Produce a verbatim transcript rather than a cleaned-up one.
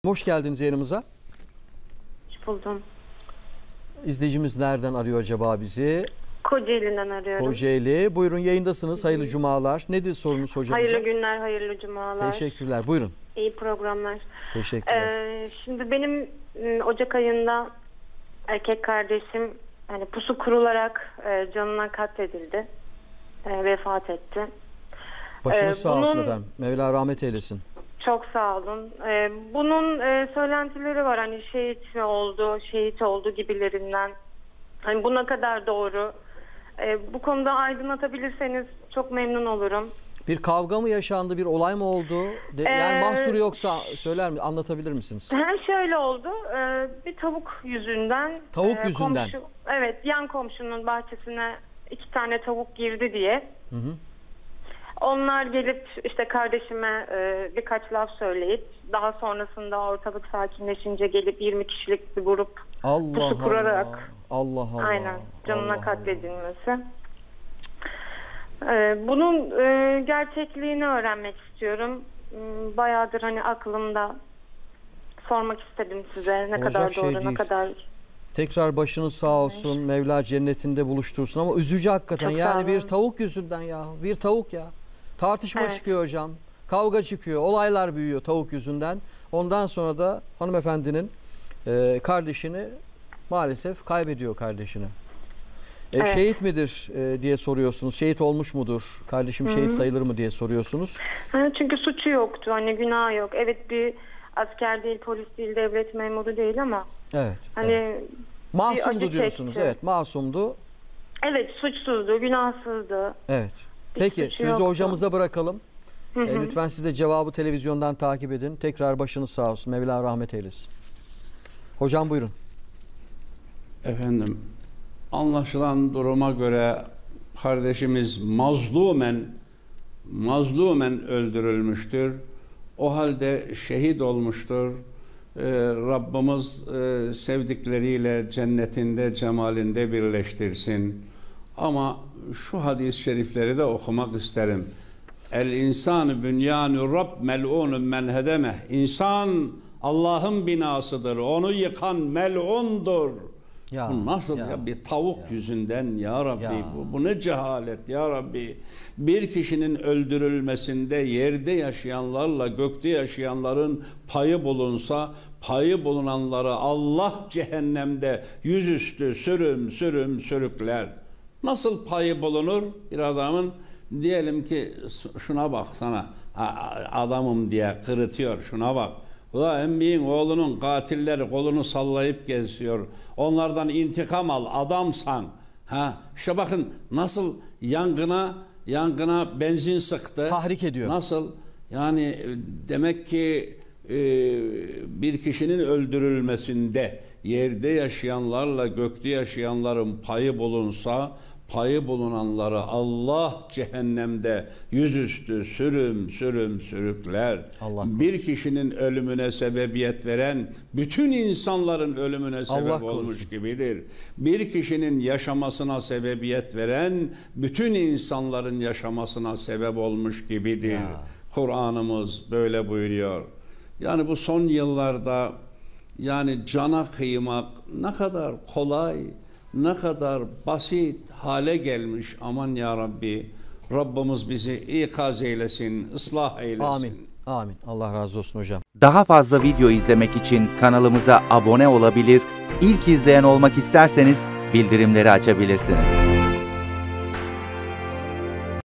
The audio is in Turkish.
Hoş geldiniz yayınımıza. Hoş buldum. İzleyicimiz nereden arıyor acaba bizi? Kocaeli'den arıyorum. Kocaeli. Buyurun, yayındasınız. Hayırlı cumalar. Nedir sorunuz hocamıza? Hayırlı günler, hayırlı cumalar. Teşekkürler. Buyurun. İyi programlar. Teşekkürler. Ee, şimdi benim Ocak ayında erkek kardeşim hani pusu kurularak e, canına katledildi. E, vefat etti. Başınız Ee, sağ bunun... olsun efendim. Mevla rahmet eylesin. Çok sağ olun. Ee, bunun e, söylentileri var. Hani şehit mi oldu, şehit oldu gibilerinden. Hani bu ne kadar doğru? Ee, bu konuda aydınlatabilirseniz çok memnun olurum. Bir kavga mı yaşandı, bir olay mı oldu? De, Ee, yani mahsuru yoksa söyler mi, anlatabilir misiniz? Hem şöyle oldu. E, bir tavuk yüzünden. Tavuk e, yüzünden. Komşu, evet, yan komşunun bahçesine iki tane tavuk girdi diye. Hı hı. Onlar gelip işte kardeşime e, birkaç laf söyleyip daha sonrasında ortalık sakinleşince gelip yirmi kişilik bir grup Allah pusu kurarak Allah Allah. aynen canına Allah katledilmesi. E, bunun e, gerçekliğini öğrenmek istiyorum. E, bayağıdır hani aklımda, sormak istedim size ne Olacak kadar şey doğru, değil. ne kadar. Tekrar başınız sağ olsun. Mevla cennetinde buluştursun ama üzücü hakikaten. Çok Yani sağ bir olun. tavuk yüzünden ya. Bir tavuk ya. Tartışma Evet. çıkıyor hocam. Kavga çıkıyor. Olaylar büyüyor tavuk yüzünden. Ondan sonra da hanımefendinin e, kardeşini maalesef kaybediyor kardeşini. E, Evet. Şehit midir e, diye soruyorsunuz. Şehit olmuş mudur? Kardeşim şehit sayılır mı diye soruyorsunuz. Ha, çünkü suçu yoktu. Hani günah yok. Evet, bir asker değil, polis değil, devlet memuru değil ama Evet. hani evet. bir Masumdu acı diyorsunuz. çekti. Evet, masumdu. Evet, suçsuzdu, günahsızdı. Evet. Bir Peki suçu sözü yoktu. hocamıza bırakalım. Hı hı. E, lütfen siz de cevabı televizyondan takip edin. Tekrar başınız sağ olsun. Mevla rahmet eylesin. Hocam buyurun. Efendim, anlaşılan duruma göre kardeşimiz mazlumen mazlumen öldürülmüştür. O halde şehit olmuştur. Ee, Rabbimiz e, sevdikleriyle cennetinde, cemalinde birleştirsin. Ama şu hadis-i şerifleri de okumak isterim. El insanu bünyanu rabb mel'unun men hedemeh. İnsan Allah'ın binasıdır. Onu yıkan mel'undur. Ya, Bu nasıl ya, ya bir tavuk ya. yüzünden ya Rabbi, Ya. bu, bu ne cehalet ya Rabbi. Bir kişinin öldürülmesinde yerde yaşayanlarla gökte yaşayanların payı bulunsa, payı bulunanları Allah cehennemde yüzüstü sürüm sürüm sürükler. Nasıl payı bulunur bir adamın? Diyelim ki şuna bak sana, adamım diye kırıtıyor, şuna bak. Ula emmiğin oğlunun katilleri kolunu sallayıp geziyor. Onlardan intikam al, adamsan. Ha, işte bakın nasıl yangına yangına benzin sıktı. Tahrik ediyor. Nasıl? Yani demek ki e, bir kişinin öldürülmesinde yerde yaşayanlarla gökte yaşayanların payı bulunsa, payı bulunanları Allah cehennemde yüzüstü sürüm sürüm sürükler. Allah bir kişinin ölümüne sebebiyet veren bütün insanların ölümüne sebep Allah olmuş korusun. gibidir. Bir kişinin yaşamasına sebebiyet veren bütün insanların yaşamasına sebep olmuş gibidir. Ya. Kur'an'ımız böyle buyuruyor. Yani bu son yıllarda yani cana kıymak ne kadar kolay, ne kadar basit hale gelmiş. Aman ya Rabbi, Rabbimiz bizi ikaz eylesin, ıslah eylesin. Amin. Amin. Allah razı olsun hocam. Daha fazla video izlemek için kanalımıza abone olabilir, ilk izleyen olmak isterseniz bildirimleri açabilirsiniz.